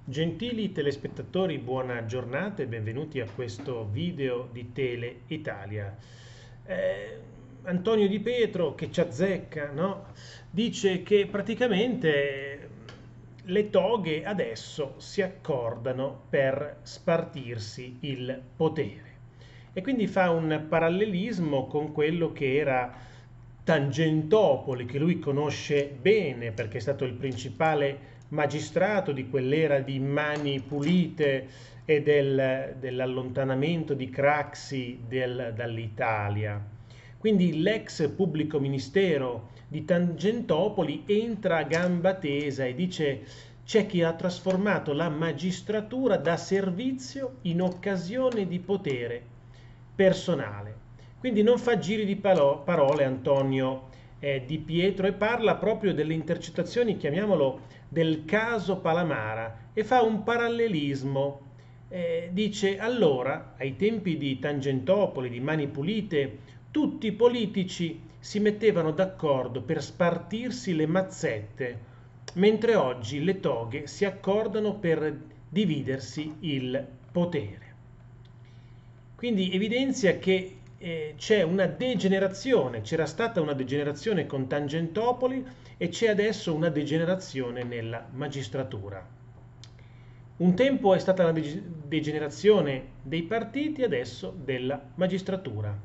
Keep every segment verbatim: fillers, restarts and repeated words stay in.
Gentili telespettatori, buona giornata e benvenuti a questo video di Tele Italia. Eh, Antonio Di Pietro, che ci azzecca, no? Dice che praticamente le toghe adesso si accordano per spartirsi il potere. E quindi fa un parallelismo con quello che era Tangentopoli, che lui conosce bene perché è stato il principale magistrato di quell'era di Mani Pulite e del, dell'allontanamento di Craxi del- dall'Italia. Quindi l'ex pubblico ministero di Tangentopoli entra a gamba tesa e dice: c'è chi ha trasformato la magistratura da servizio in occasione di potere personale. Quindi non fa giri di palo- parole Antonio eh, Di Pietro, e parla proprio delle intercettazioni, chiamiamolo, del caso Palamara, e fa un parallelismo. Eh, dice: allora, ai tempi di Tangentopoli, di Mani Pulite, tutti i politici si mettevano d'accordo per spartirsi le mazzette, mentre oggi le toghe si accordano per dividersi il potere. Quindi evidenzia che eh, c'è una degenerazione, c'era stata una degenerazione con Tangentopoli e c'è adesso una degenerazione nella magistratura. Un tempo è stata la dege- degenerazione dei partiti, adesso della magistratura.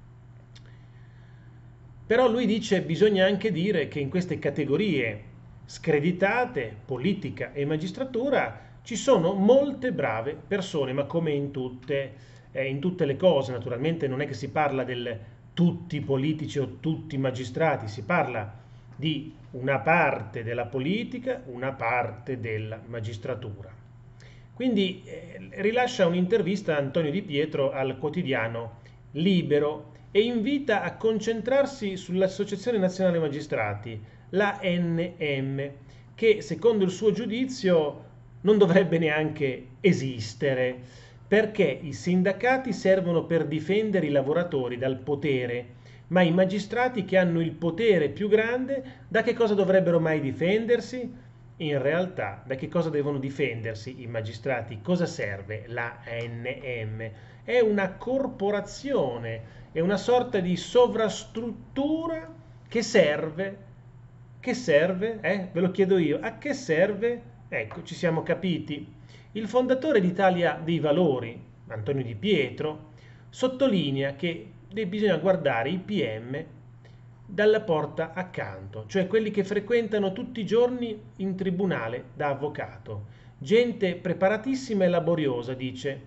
Però lui dice: bisogna anche dire che in queste categorie screditate, politica e magistratura, ci sono molte brave persone, ma come in tutte, eh, in tutte le cose, naturalmente non è che si parla del tutti politici o tutti magistrati, si parla di una parte della politica, una parte della magistratura. Quindi eh, rilascia un'intervista a Antonio Di Pietro al quotidiano Libero e invita a concentrarsi sull'Associazione Nazionale Magistrati, la A N M, che secondo il suo giudizio non dovrebbe neanche esistere, perché i sindacati servono per difendere i lavoratori dal potere, ma i magistrati, che hanno il potere più grande, da che cosa dovrebbero mai difendersi? In realtà, da che cosa devono difendersi i magistrati? Cosa serve la A N M? È una corporazione, è una sorta di sovrastruttura che serve, che serve, eh? Ve lo chiedo io, a che serve? Ecco, ci siamo capiti. Il fondatore d'Italia dei Valori, Antonio Di Pietro, sottolinea che bisogna guardare i P M dalla porta accanto, cioè quelli che frequentano tutti i giorni in tribunale da avvocato. Gente preparatissima e laboriosa, dice.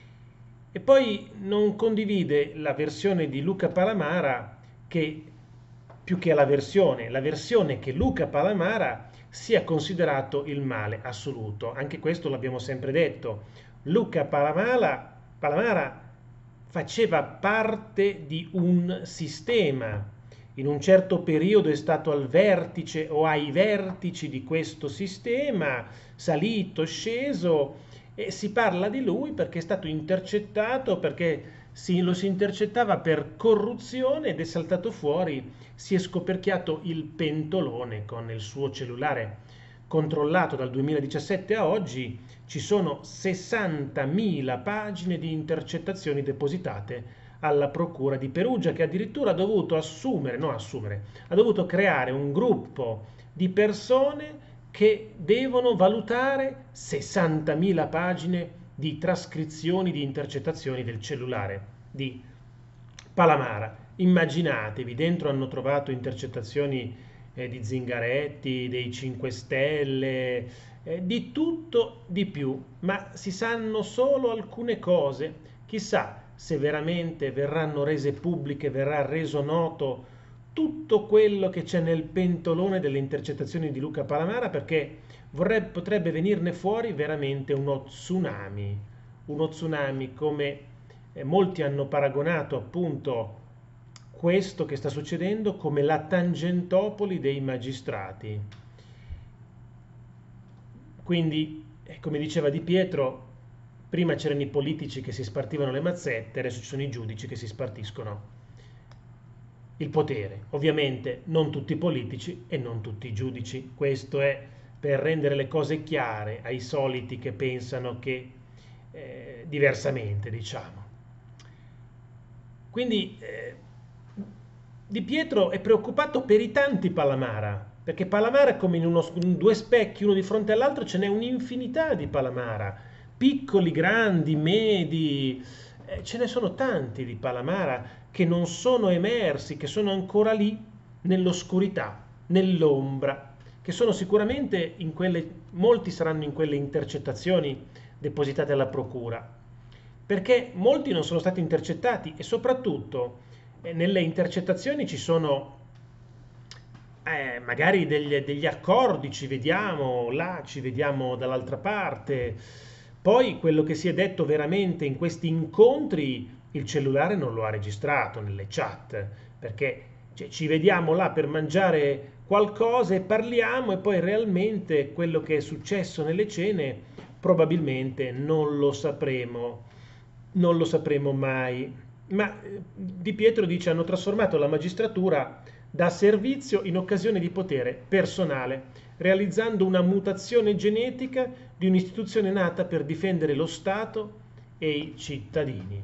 E poi non condivide la versione di Luca Palamara, che più che la versione, la versione che Luca Palamara sia considerato il male assoluto. Anche questo l'abbiamo sempre detto. Luca Palamara, Palamara faceva parte di un sistema. In un certo periodo è stato al vertice o ai vertici di questo sistema, salito, sceso, e si parla di lui perché è stato intercettato, perché si, lo si intercettava per corruzione ed è saltato fuori, si è scoperchiato il pentolone con il suo cellulare controllato dal duemiladiciassette a oggi. Ci sono sessantamila pagine di intercettazioni depositate alla Procura di Perugia, che addirittura ha dovuto assumere, no assumere, ha dovuto creare un gruppo di persone che devono valutare sessantamila pagine di trascrizioni di intercettazioni del cellulare di Palamara. Immaginatevi, dentro hanno trovato intercettazioni eh, di Zingaretti, dei cinque Stelle, eh, di tutto di più, ma si sanno solo alcune cose. Chissà se veramente verranno rese pubbliche, verrà reso noto tutto quello che c'è nel pentolone delle intercettazioni di Luca Palamara, perché vorrebbe, potrebbe venirne fuori veramente uno tsunami, uno tsunami come eh, molti hanno paragonato appunto questo che sta succedendo come la Tangentopoli dei magistrati. Quindi, eh, come diceva Di Pietro, prima c'erano i politici che si spartivano le mazzette, adesso ci sono i giudici che si spartiscono il potere. Ovviamente non tutti i politici e non tutti i giudici. Questo è per rendere le cose chiare ai soliti che pensano che eh, diversamente, diciamo. Quindi eh, Di Pietro è preoccupato per i tanti Palamara, perché Palamara, come in, uno, in due specchi uno di fronte all'altro, ce n'è un'infinità di Palamara, piccoli, grandi, medi, eh, ce ne sono tanti di Palamara che non sono emersi, che sono ancora lì nell'oscurità, nell'ombra, che sono sicuramente in quelle, molti saranno in quelle intercettazioni depositate alla procura, perché molti non sono stati intercettati e soprattutto eh, nelle intercettazioni ci sono eh, magari degli, degli accordi, ci vediamo là, ci vediamo dall'altra parte. Poi quello che si è detto veramente in questi incontri, il cellulare non lo ha registrato nelle chat, perché cioè, ci vediamo là per mangiare qualcosa e parliamo e poi realmente quello che è successo nelle cene probabilmente non lo sapremo, non lo sapremo mai. Ma eh, Di Pietro dice hanno trasformato la magistratura da servizio in occasione di potere personale, realizzando una mutazione genetica di un'istituzione nata per difendere lo Stato e i cittadini.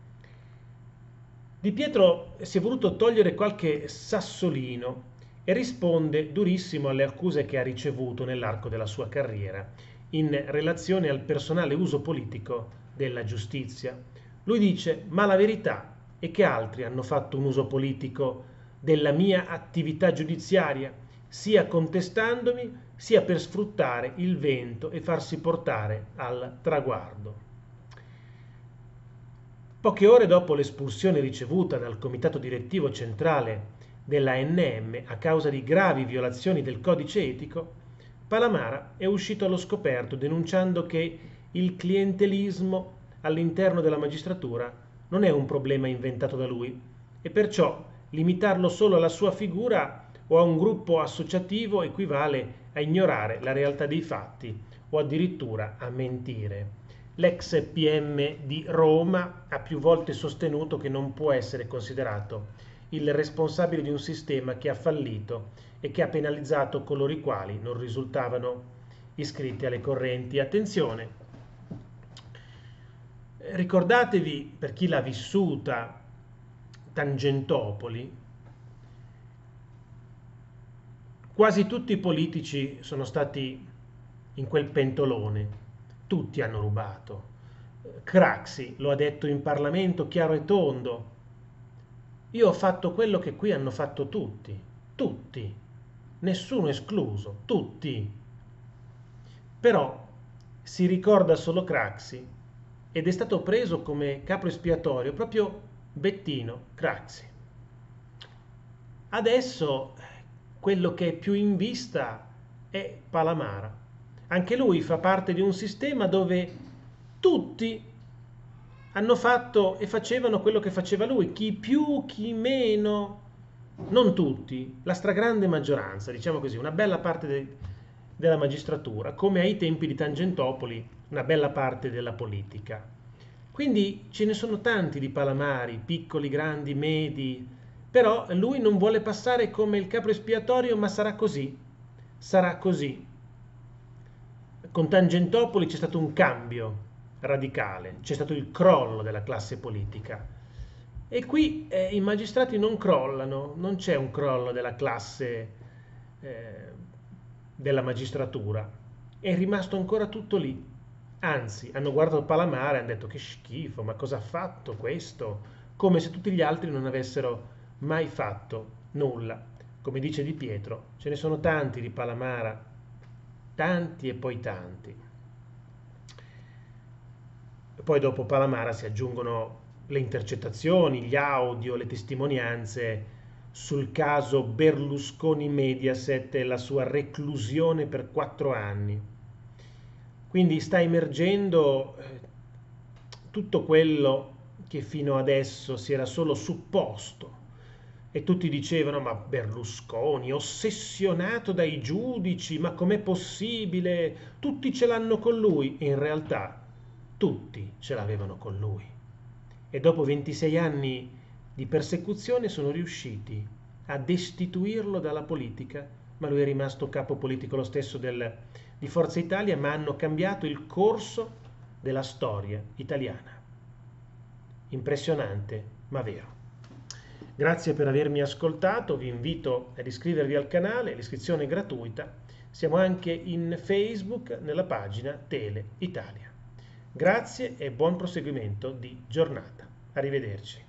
Di Pietro si è voluto togliere qualche sassolino e risponde durissimo alle accuse che ha ricevuto nell'arco della sua carriera in relazione al personale uso politico della giustizia. Lui dice: ma la verità è che altri hanno fatto un uso politico della mia attività giudiziaria, sia contestandomi, sia per sfruttare il vento e farsi portare al traguardo. Poche ore dopo l'espulsione ricevuta dal comitato direttivo centrale della N M a causa di gravi violazioni del codice etico, Palamara è uscito allo scoperto denunciando che il clientelismo all'interno della magistratura non è un problema inventato da lui e perciò limitarlo solo alla sua figura o a un gruppo associativo equivale a ignorare la realtà dei fatti o addirittura a mentire. L'ex P M di Roma ha più volte sostenuto che non può essere considerato il responsabile di un sistema che ha fallito e che ha penalizzato coloro i quali non risultavano iscritti alle correnti. Attenzione, ricordatevi, per chi l'ha vissuta, Tangentopoli, quasi tutti i politici sono stati in quel pentolone, tutti hanno rubato. Craxi lo ha detto in Parlamento chiaro e tondo: io ho fatto quello che qui hanno fatto tutti, tutti, nessuno escluso, tutti. Però si ricorda solo Craxi ed è stato preso come capro espiatorio proprio Bettino Craxi. Adesso quello che è più in vista è Palamara. Anche lui fa parte di un sistema dove tutti hanno fatto e facevano quello che faceva lui, chi più, chi meno, non tutti, la stragrande maggioranza, diciamo così, una bella parte de- della magistratura, come ai tempi di Tangentopoli, una bella parte della politica. Quindi ce ne sono tanti di Palamari, piccoli, grandi, medi, però lui non vuole passare come il capro espiatorio, ma sarà così, sarà così. Con Tangentopoli c'è stato un cambio radicale, c'è stato il crollo della classe politica e qui eh, i magistrati non crollano, non c'è un crollo della classe eh, della magistratura, è rimasto ancora tutto lì. Anzi, hanno guardato Palamara e hanno detto: che schifo, ma cosa ha fatto questo? Come se tutti gli altri non avessero mai fatto nulla. Come dice Di Pietro, ce ne sono tanti di Palamara, tanti e poi tanti. Poi dopo Palamara si aggiungono le intercettazioni, gli audio, le testimonianze sul caso Berlusconi Mediaset e la sua reclusione per quattro anni. Quindi sta emergendo eh, tutto quello che fino adesso si era solo supposto e tutti dicevano: ma Berlusconi, ossessionato dai giudici, ma com'è possibile? Tutti ce l'hanno con lui. E in realtà tutti ce l'avevano con lui. E dopo ventisei anni di persecuzione sono riusciti a destituirlo dalla politica ma lui è rimasto capo politico lo stesso del, di Forza Italia, ma hanno cambiato il corso della storia italiana. Impressionante, ma vero. Grazie per avermi ascoltato, vi invito ad iscrivervi al canale, l'iscrizione è gratuita. Siamo anche in Facebook nella pagina Tele Italia. Grazie e buon proseguimento di giornata. Arrivederci.